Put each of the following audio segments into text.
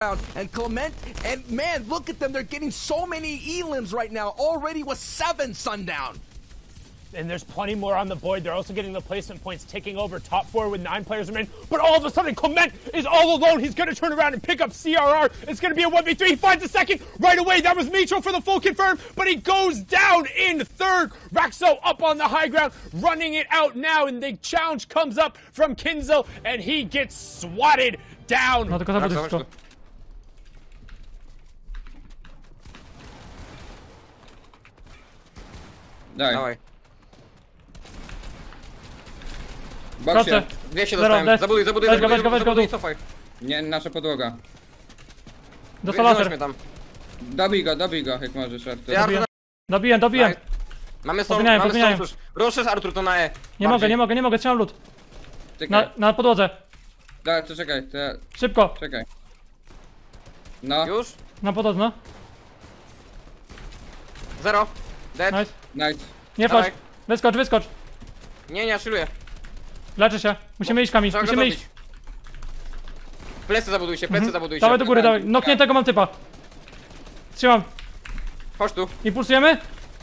And Clement, and man, look at them. They're getting so many elims right now, already with 7 Sundown. And there's plenty more on the board. They're also getting the placement points, taking over top 4 with 9 players remaining. But all of a sudden, Clement is all alone. He's going to turn around and pick up CRR. It's going to be a 1v3. He finds a second right away. That was Mitro for the full confirm, but he goes down in third. Raxo up on the high ground, running it out now, and the challenge comes up from Kinzo, and he gets swatted down. No tylko zabuduj wszystko. Dawaj. Boksie. Proszę. 200 Zero, dostałem. death. Zabuduj, Weź go, cofaj. Nie, nasza podłoga. Dostał Wynoś laser. mnie tam. Dobij go, jak możesz, Artur. Dobiłem. Mamy Podmieniałem. już. Ruszysz, Artur, to na E. Nie mogę, trzymam lód. Czekaj. Na podłodze. Dobra, to czekaj, to ja... Szybko. Czekaj. No. Już? Na podłodze, no. 0. Dead. Nice. Nie wchodź. Wyskocz. Nie, szyluję. Leczę się. Musimy iść, Kamil. Musimy iść. Plecy zabuduj się. Dawaj do góry, dawaj. Nokniętego mam typa. Trzymam. Chodź tu. Impulsujemy?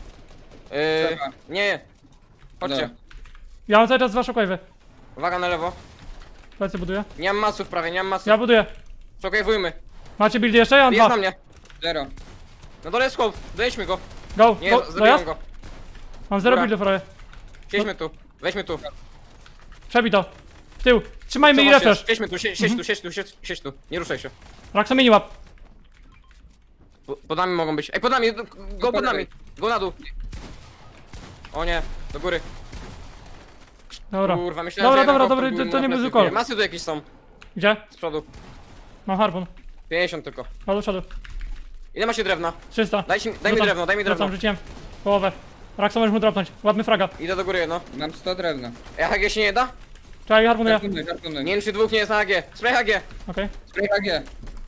Nie. Chodźcie. Ja mam cały czas 2 shockwave'y. Uwaga na lewo. Plecy buduję. Nie mam masów prawie, nie mam masów. Ja buduję. Shockwave'ujmy. Macie buildy jeszcze? Ja mam 2. Jest na mnie. 0. No dole jest chłop. Dojedźmy go. Go. Nie, Dojazd? zabijam go. Mam 0 Góra. buildów, roję. Siedźmy tu. Weźmy tu. Przebij to. W tył. Trzymajmy i refresh. Siedź tu. Nie ruszaj się. Raxo mini łap. Pod nami mogą być. Ej, pod nami! Go pod nami! Go na dół! O nie, do góry. Dobra. Kurwa, myślałem, Dobra, że to nie był kol. Masy tu jakieś są. Gdzie? Z przodu. Mam harpun. 50 tylko. Do przodu. Ile macie drewna? 300. Daj mi drewno. Rzucam, rzuciłem. Połowę. Raxo możesz mu dropnąć. Łapmy fraga. Idę do góry, no. Mam 100 drewna. HG się nie da? Czekaj, harpunuję. Nie wiem czy dwóch nie jest na HG. Spray HG. Okej. Spray HG.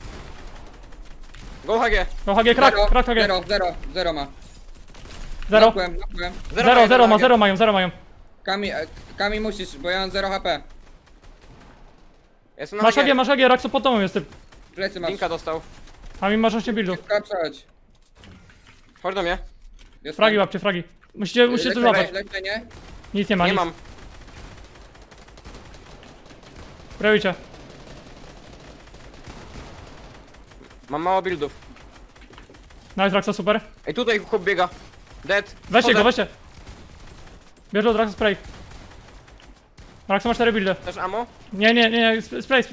Go HG. Go HG, krak HG. 0 ma. 0. Nokłem. 0 mają. Kami musisz, bo ja mam 0 HP. Jestem na Masz HG, Raxo pod tobą jest typ. Plecy masz. Linka dostał. A mi masz 8 buildów. Przechodź. Chodź do mnie. Fragi łapcie, fragi. Musicie tu złapać. Leczenie. Nic nie ma, Nie nic. mam. Prejujcie. Mam mało buildów. Nice, Raxo, super. Ej, tutaj chłop biega. Dead. Weźcie go. Bierz od Raxo spray. Raxo ma 4 buildy. Też ammo? Nie, spray.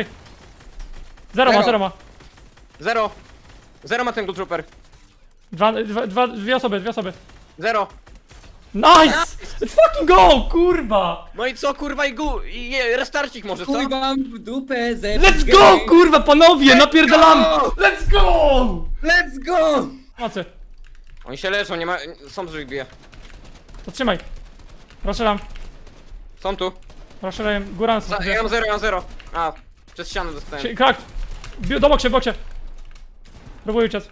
0 ma. 0. 0 ma ten Gold Trooper. Dwie osoby. 0. Nice! Let's fucking go, kurwa! No i co kurwa i restarcik może, co? Chuj wam w dupę ze Let's go, kurwa, panowie, napierdalamy! Let's go! Let's go! Mocy, Oni się leczą, nie ma... Są drzwi bije. to trzymaj. Raszelam. Są tu. Raszelam, góra na Ja mam 0. A, przez ścianę dostałem. Krak! Do boksie. Próbuj uciec.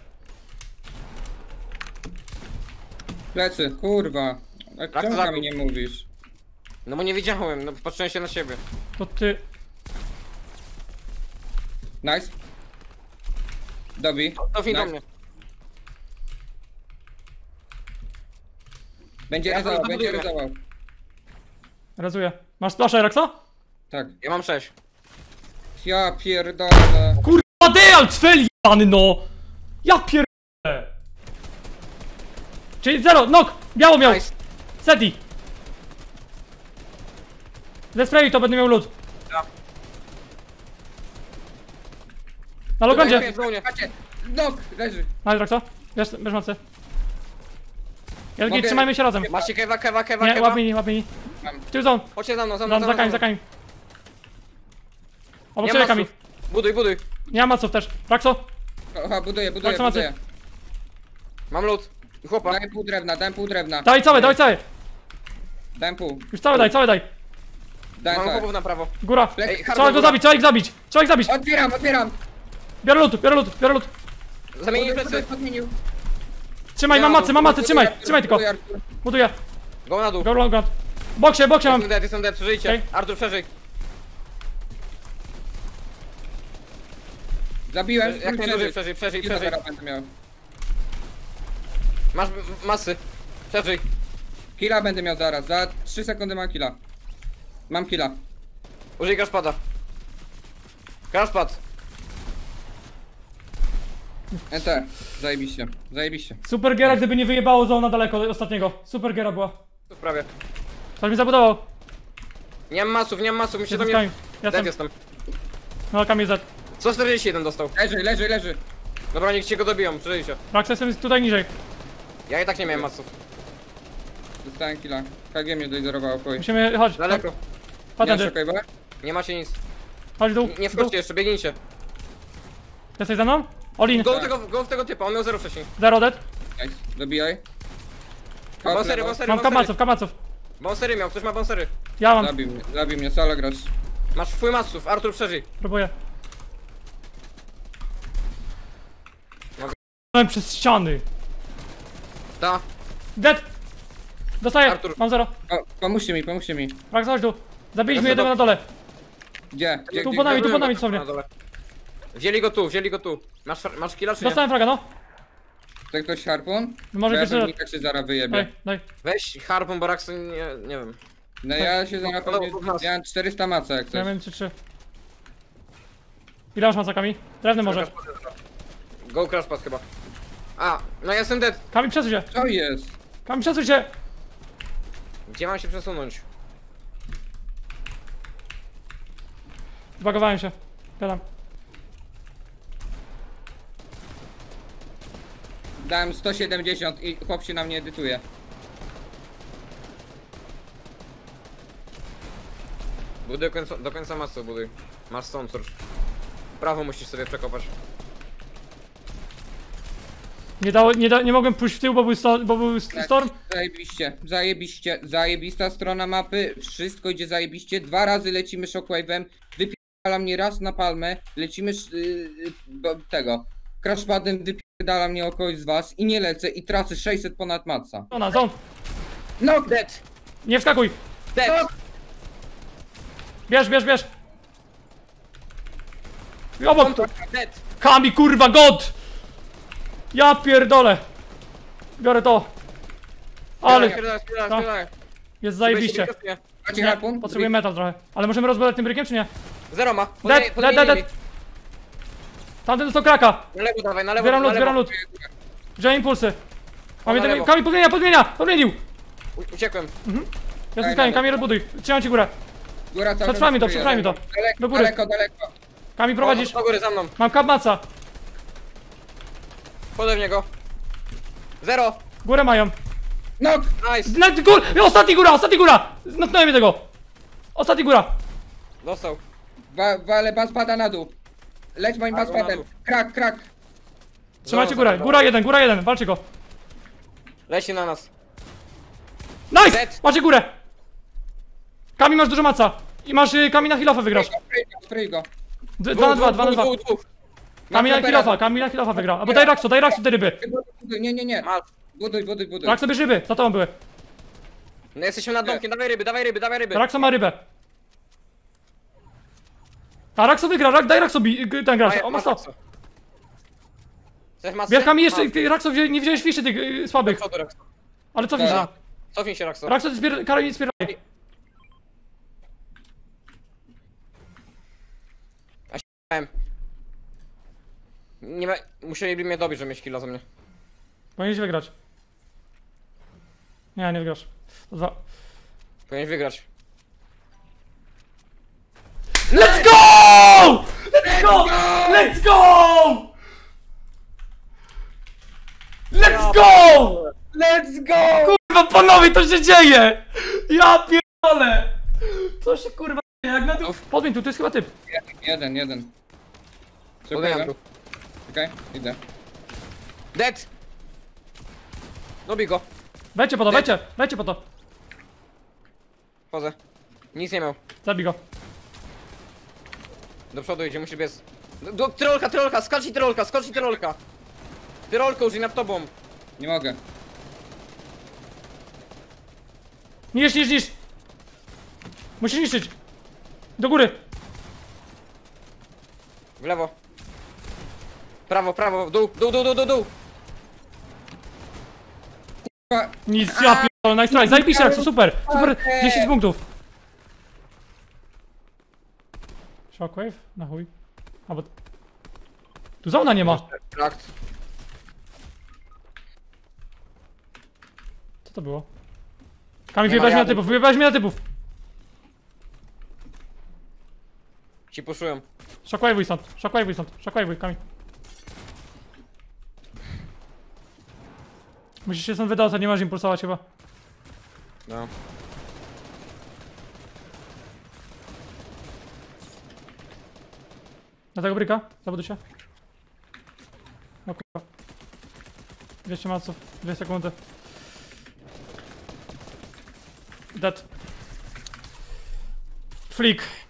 Plecy, kurwa. A Tak, czemu to mi nie mówisz? No bo nie widziałem, no patrzyłem się na siebie. To ty... Nice. Dobi. Cofnij do Nice. mnie. Będzie Ja ryzował, to będzie buduję. ryzował. Rezuję. Masz splaszę, Raxo? Tak. Ja mam 6. Ja pierdolę. Kurwa, deal, cfel jebany, no! Ja pierdolę! Czyli 0, knock! Biało miał! Nice. Seti! Ze sprayu to będę miał lód. Ja. Na logandzie! Jest do mnie. Patrzcie, nok, leży. Nice, Raxo. Bierz mocy. Jelgi, Mogę- trzymajmy się razem. Macie kewa. Nie, łap mini. W tył zone. Chodźcie za mną. Za Kami. Obok Nie ciebie, ma Kami. masów. Buduj. Nie ma maców też. Raxo, Aha, buduję. Tak, co macie? Mam lód. Chłopa. Dałem pół drewna. daj całe. Dałem pół. Już całe daj. Dałem Mam całe. chłopów na prawo. Góra. Ej, Trzeba go zabić, trzeba ich zabić. Otwieram. Biorę lód. Zamienij plecy. Podmienił. Trzymaj, mam macy, trzymaj tylko. Buduję. Go na dół. Go ground. Boksie mam. Jestem dead, przeżyjcie. Okej. Artur, przeżyj. Zabiłem, Jak najdłużej przeżyj. Killa zaraz będę miał. Masz masy. Przeżyj. Killa będę miał zaraz, za 3 sekundy mam killa. Mam killa. Użyj crashpada. Crashpad. Enter. Zajebiście, zajebiście. Super giera, gdyby nie wyjebało zona daleko od ostatniego. Super giera była. Tu w prawie. Ktoś mi zabudował. Nie mam masów, musicie do Jestem z mnie... Kamil. Dead Jestem. jestem. No, Kamil Z. 141 dostał. Leży. Dobra, niech cię go dobiją, przeżyjcie. Rax, jestem tutaj niżej. Ja i tak nie miałem masów. Dostałem killa. KG mnie dojdzorowało, chuj. Musimy, chodź. Daleko. Nie Patenty. szukaj, bo? Nie macie nic. Chodź w dół. Nie w dół. wchodźcie jeszcze, biegnijcie. Jesteś za mną? Olin. Go w tego typa, on miał 0 wcześniej. Zero dead. Nice. Dobijaj. Bonsery. Mam kamaców. Bonsery miał, ktoś ma bonsery. Ja mam. Zabił mnie, solo grasz. Masz twój masów, Artur przeżyj. Próbuję. Byłem przez ściany. Ta. Dead! Dostaję. Artur. Mam zero. O, pomóżcie mi. Rax, chodź tu. Zabiliśmy Ja jednego na dole. Gdzie? Tu po nami, Byłem dosłownie. na dole. Wzięli go tu. Masz killa czy nie? Dostałem fraga, no. Chce ktoś harpun? Może Bo ja pierwszy raz. pewnika się zaraz wyjebie. Daj. Weź harpun, Baraksy, nie wiem. No ja się zaraz Podał pewnie... w nas. Ja mam 400 maca jak Ja coś. wiem, 3. Ile masz macakami? Drewny może. Go crashpad chyba. A, no ja jestem dead. Kamil, przesuń się. Co jest? Kamil, przesuń się. Gdzie mam się przesunąć? Zbagowałem się. Gadam. Dałem 170 i chłop się na mnie edytuje. Buduj do końca masy, buduj. Masz stąd, cóż. W prawo musisz sobie przekopać. Nie mogłem pójść w tył, bo był storm. Zajebiście. Zajebista strona mapy. Wszystko idzie zajebiście. 2 razy lecimy shockwave'em. Wypierdala mnie raz na palmę. Lecimy tego. Crashpadem wypierdala mnie o kogoś z was. I nie lecę i tracę 600 ponad maca. Zone. No! Dead! Nie wskakuj. Dead! Bierz. Obok. Dead! Kami, kurwa, god! Ja pierdolę. Biorę to. Ale Spierdalaj. jest zajebiście. Macie Nie, harpun? potrzebuję metal trochę. Ale możemy rozbudać tym brykiem, czy nie? Zero ma. Dead. Tamten dostał kraka. Na lewo dawaj, na lewo. Zbieram lód. Wziąłem impulsy. na lewo. Kami, podmienił. Uciekłem. Jestem z Kami, Kami rozbuduj. Trzymam ci górę. Góra cały Przetrwajmy czas to. stoi. Do góry. Daleko. Kami, prowadzisz. Do góry za mną. Mam kapmaca. Podaj w niego. Zero. Górę mają. Nok! Nice. Ostatni góra! Znotnąłem mnie tego. Ostatni góra. Dostał. Wale, bas pada na dół. Leć moim A, go na baspadem. dół. Krak. Trzymajcie Zero, górę. zero. Góra jeden. Walczy go. Leci na nas. Nice! Dead. Macie górę. Kami, masz dużo maca. I masz Kami na healoffa wygrasz. Spray go. 2 na 2. Dwóch. Kami na healoffa wygra. Albo daj Raxu te ryby. Nie. Masz. Buduj. Rax sobie ryby. Za tobą były. No jesteśmy nad domkiem, dawaj ryby. Raxo ma rybę. A Raxo wygra. Daj Raxowi ten gracz. O, ma to. Chcesz masę? Bierz Kami jeszcze. Raxo, nie wziąłeś fiszy tych słabych. Co to, Raxo? Ale cofnij się. Tak. Cofnij się, Raxo. Raxo, karabin spieraj. Nie ma... Musieliby mnie dobić, żeby mieć killa za mnie. Powinieneś wygrać. Nie wygrasz. To 2. Powinieneś wygrać. Let's go! Let's go! Kurwa, panowie, to się dzieje! Ja pierdolę! Co się kurwa dzieje? Jak na dół? Podmień tu, to jest chyba typ. Jeden. Podajam tu. Okej, idę. Dead! Dobij go. Wejdźcie po to. Chodzę. Nic nie miał. Zabij go. Do przodu idzie, musi biec. Tyrolka, skocz tyrolka. Tyrolka użyj nad tobą. Nie mogę. Niszcz. Musisz niszczyć. Do góry. W lewo. Prawo, prawo, dół. Nic, ja pierdolę, nice try, zajebiście jak to super! Super, 10 punktów. Shockwave? Na chuj. A bo... Tu zona nie ma. Trakt. Co to było? Kamil, wyjebałeś mnie na typów, Ci puszują. Shockwave'uj stąd, Kamil. Musisz się stąd wydostać, nie masz impulsować chyba. No. Na tego bryka, zabuduj się. O kurwa. 200 maców, 2 sekundy. Dead. Flick.